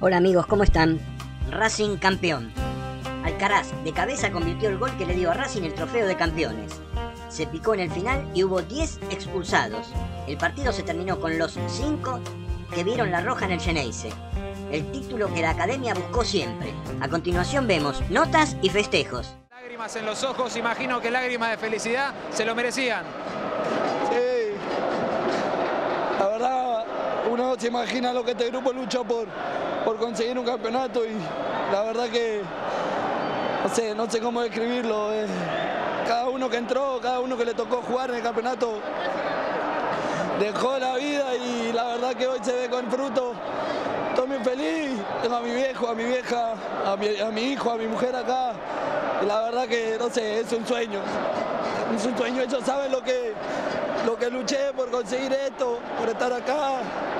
Hola amigos, ¿cómo están? Racing campeón. Alcaraz de cabeza convirtió el gol que le dio a Racing el trofeo de campeones. Se picó en el final y hubo 10 expulsados. El partido se terminó con los 5 que vieron la roja en el Geneise. El título que la academia buscó siempre. A continuación vemos notas y festejos. Lágrimas en los ojos, imagino que lágrimas de felicidad, se lo merecían. Sí, la verdad, uno no se imagina lo que este grupo luchó por conseguir un campeonato y la verdad que no sé cómo describirlo. Cada uno que entró, cada uno que le tocó jugar en el campeonato dejó la vida y la verdad que hoy se ve con fruto. Estoy muy feliz, tengo a mi viejo, a mi vieja, a mi hijo, a mi mujer acá. Y la verdad que, no sé, es un sueño. Es un sueño, ellos saben lo que luché por conseguir esto, por estar acá.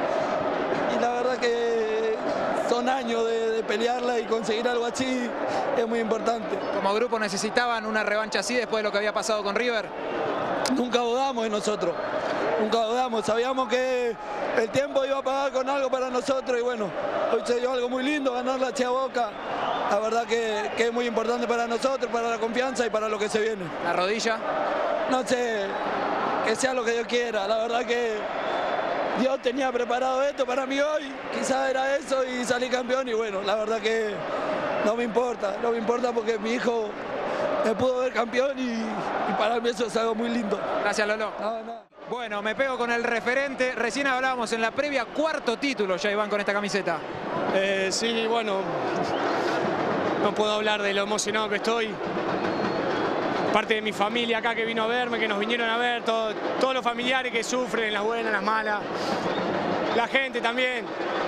Y la verdad que son años de pelearla y conseguir algo así es muy importante. Como grupo necesitaban una revancha así después de lo que había pasado con River. Nunca dudamos de nosotros, nunca dudamos, sabíamos que el tiempo iba a pagar con algo para nosotros y bueno, hoy se dio algo muy lindo, ganarla hacia Boca. La verdad que es muy importante para nosotros, para la confianza y para lo que se viene. ¿La rodilla? No sé, que sea lo que Dios quiera, la verdad que Dios tenía preparado esto para mí hoy, quizás era eso y salí campeón y bueno, la verdad que no me importa porque mi hijo me pudo ver campeón y para mí eso es algo muy lindo. Gracias, Lolo. No. Bueno, me pego con el referente. Recién hablábamos en la previa, cuarto título ya, Iván, con esta camiseta. Sí, bueno, no puedo hablar de lo emocionado que estoy. Parte de mi familia acá que vino a verme, que nos vinieron a ver, todos los familiares que sufren, las buenas, las malas. La gente también.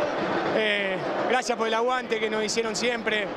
Gracias por el aguante que nos hicieron siempre.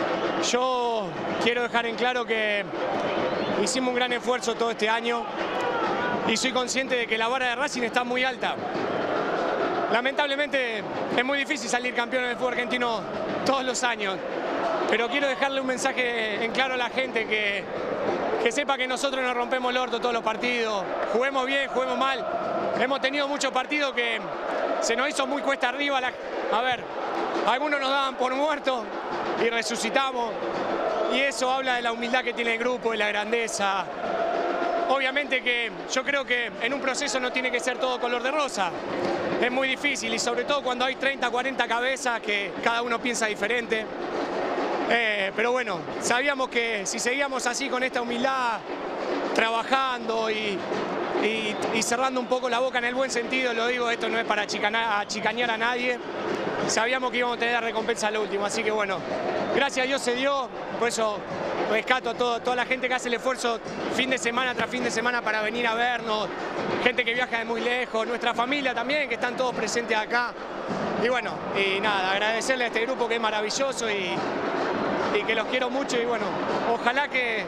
Yo quiero dejar en claro que hicimos un gran esfuerzo todo este año y soy consciente de que la vara de Racing está muy alta. Lamentablemente es muy difícil salir campeón en el fútbol argentino todos los años, pero quiero dejarle un mensaje en claro a la gente que sepa que nosotros nos rompemos el orto todos los partidos, juguemos bien, juguemos mal. Hemos tenido muchos partidos que se nos hizo muy cuesta arriba. A ver, algunos nos daban por muertos y resucitamos. Y eso habla de la humildad que tiene el grupo, de la grandeza. Obviamente que yo creo que en un proceso no tiene que ser todo color de rosa. Es muy difícil y sobre todo cuando hay 30, 40 cabezas que cada uno piensa diferente. Pero bueno, sabíamos que si seguíamos así con esta humildad, trabajando y cerrando un poco la boca en el buen sentido, lo digo, esto no es para chicanear a nadie, sabíamos que íbamos a tener la recompensa al último, así que bueno, gracias a Dios se dio, por eso rescato a toda la gente que hace el esfuerzo fin de semana tras fin de semana para venir a vernos, gente que viaja de muy lejos, nuestra familia también, que están todos presentes acá, y bueno, y nada, agradecerle a este grupo que es maravilloso y que los quiero mucho y bueno, ojalá que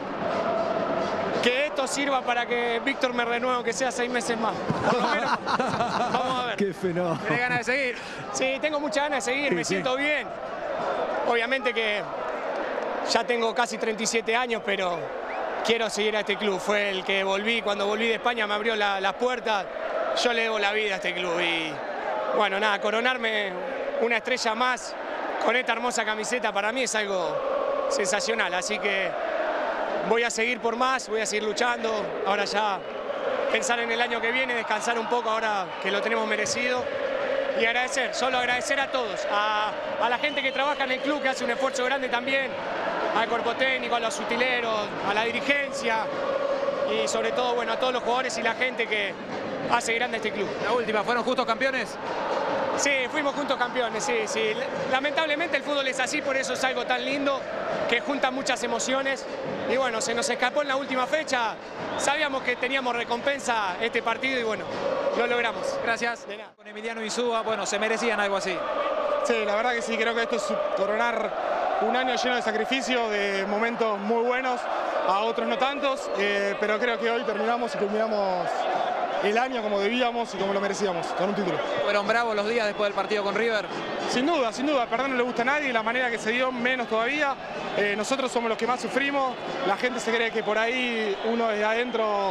esto sirva para que Víctor me renueve, aunque sea 6 meses más. Por lo menos, vamos a ver. Qué fenómeno. ¿Tenés ganas de seguir? Sí, tengo muchas ganas de seguir, me siento bien. Obviamente que ya tengo casi 37 años, pero quiero seguir a este club. Fue el que volví, cuando volví de España me abrió las puertas. Yo le debo la vida a este club y bueno, nada, coronarme una estrella más con esta hermosa camiseta para mí es algo sensacional, así que voy a seguir por más, voy a seguir luchando, ahora ya pensar en el año que viene, descansar un poco ahora que lo tenemos merecido y agradecer, solo agradecer a todos, a la gente que trabaja en el club, que hace un esfuerzo grande también, al cuerpo técnico, a los utileros, a la dirigencia y sobre todo bueno, a todos los jugadores y la gente que hace grande este club. La última, ¿fueron justos campeones? Sí, fuimos juntos campeones, sí. Lamentablemente el fútbol es así, por eso es algo tan lindo, que junta muchas emociones. Y bueno, se nos escapó en la última fecha, sabíamos que teníamos recompensa este partido y bueno, lo logramos. Gracias. De nada. Con Emiliano Insúa, bueno, se merecían algo así. Sí, la verdad que sí, creo que esto es coronar un año lleno de sacrificio, de momentos muy buenos, a otros no tantos, pero creo que hoy terminamos y culminamos el año como debíamos y como lo merecíamos, con un título. ¿Fueron bravos los días después del partido con River? Sin duda, perdón, no le gusta a nadie, la manera que se dio menos todavía. Nosotros somos los que más sufrimos, la gente se cree que por ahí uno desde adentro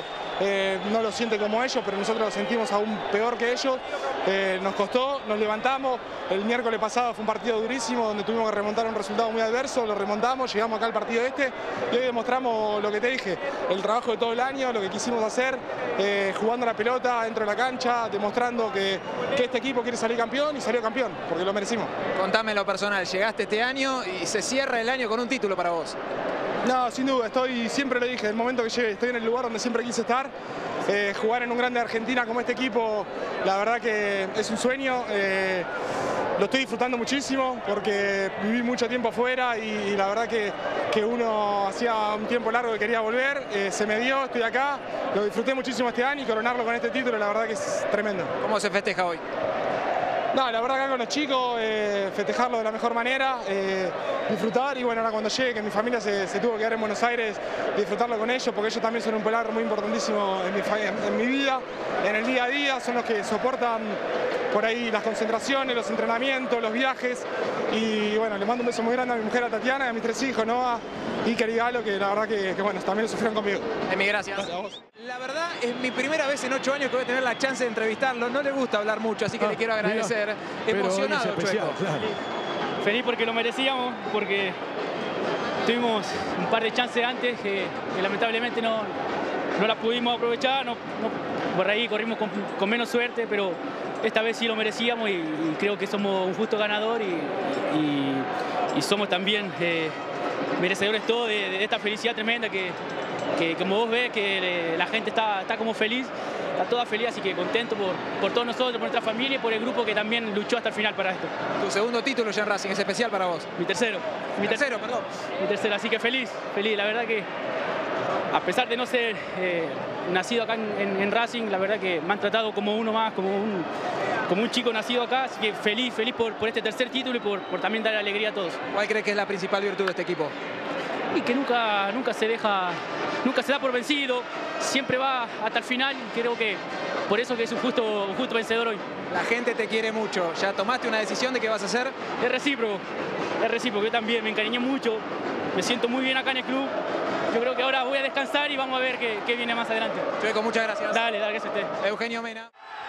no lo siente como ellos, pero nosotros lo sentimos aún peor que ellos. Nos costó, nos levantamos. El miércoles pasado fue un partido durísimo donde tuvimos que remontar un resultado muy adverso, lo remontamos, llegamos acá al partido y hoy demostramos lo que te dije, el trabajo de todo el año, lo que quisimos hacer, jugando la pelota dentro de la cancha, demostrando que este equipo quiere salir campeón y salió campeón, porque lo merecimos. Contame lo personal, llegaste este año y se cierra el año con un título para vos. No, sin duda, siempre lo dije, el momento que llegué, estoy en el lugar donde siempre quise estar. Jugar en un grande de Argentina como este equipo, la verdad que es un sueño. Lo estoy disfrutando muchísimo porque viví mucho tiempo afuera y la verdad que uno hacía un tiempo largo que quería volver, se me dio, estoy acá, lo disfruté muchísimo este año y coronarlo con este título, la verdad que es tremendo. ¿Cómo se festeja hoy? No, la verdad acá con los chicos, festejarlo de la mejor manera, disfrutar y bueno, ahora cuando llegue, que mi familia se tuvo que quedar en Buenos Aires, disfrutarlo con ellos, porque ellos también son un pilar muy importantísimo en mi vida, en el día a día, son los que soportan por ahí las concentraciones, los entrenamientos, los viajes y bueno, le mando un beso muy grande a mi mujer, a Tatiana, y a mis 3 hijos, Noah y Kerigalo, que la verdad que bueno, también lo sufrieron conmigo. Emi, gracias. Gracias a vos. La verdad es mi primera vez en 8 años que voy a tener la chance de entrevistarlo. No le gusta hablar mucho, así que le quiero agradecer. Emocionado, especial, Chueco. claro. Feliz porque lo merecíamos, porque tuvimos un par de chances antes que lamentablemente no las pudimos aprovechar, por ahí corrimos con menos suerte, pero esta vez sí lo merecíamos y creo que somos un justo ganador y somos también merecedores todos de esta felicidad tremenda que como vos ves que la gente está como feliz, está toda feliz, así que contento por todos nosotros, por nuestra familia y por el grupo que también luchó hasta el final para esto. Tu segundo título ya en Racing, es especial para vos. Mi tercero, Perdón. Mi tercero, así que feliz, la verdad que a pesar de no ser nacido acá en Racing, la verdad que me han tratado como uno más, como un chico nacido acá, así que feliz por este tercer título y por también dar alegría a todos. ¿Cuál crees que es la principal virtud de este equipo? Y que nunca se da por vencido, siempre va hasta el final y creo que por eso que es un justo vencedor hoy. La gente te quiere mucho, ¿ya tomaste una decisión de qué vas a hacer? Es recíproco, yo también me encariñé mucho, me siento muy bien acá en el club. Yo creo que ahora voy a descansar y vamos a ver qué viene más adelante. Chueco, muchas gracias. Dale, gracias a usted. Eugenio Mena.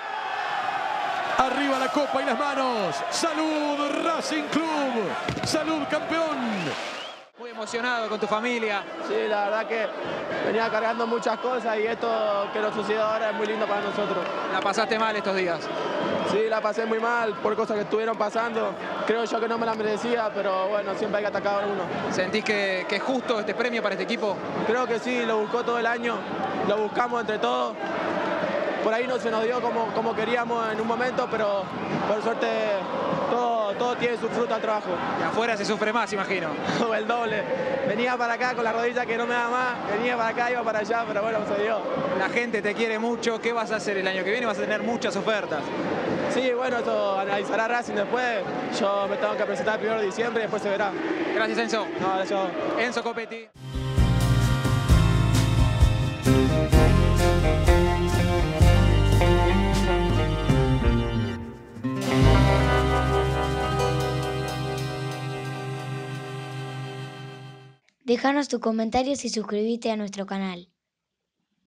Arriba la copa y las manos. ¡Salud, Racing Club! ¡Salud, campeón! Muy emocionado con tu familia. Sí, la verdad que venía cargando muchas cosas y esto que nos sucedió ahora es muy lindo para nosotros. La pasaste mal estos días. Sí, la pasé muy mal por cosas que estuvieron pasando. Creo yo que no me la merecía, pero bueno, siempre hay que atacar a uno. ¿Sentís que es justo este premio para este equipo? Creo que sí, lo buscó todo el año, lo buscamos entre todos. Por ahí no se nos dio como queríamos en un momento, pero por suerte todo tiene su fruto al trabajo. Y afuera se sufre más, imagino. El doble. Venía para acá con la rodilla que no me da más, venía para acá, iba para allá, pero bueno, se dio. La gente te quiere mucho. ¿Qué vas a hacer el año que viene? Vas a tener muchas ofertas. Sí, bueno, esto analizará Racing después. Yo me tengo que presentar el 1 de diciembre y después se verá. Gracias, Enzo. No, gracias a vos. Enzo Copetti. Déjanos tus comentarios y suscríbete a nuestro canal.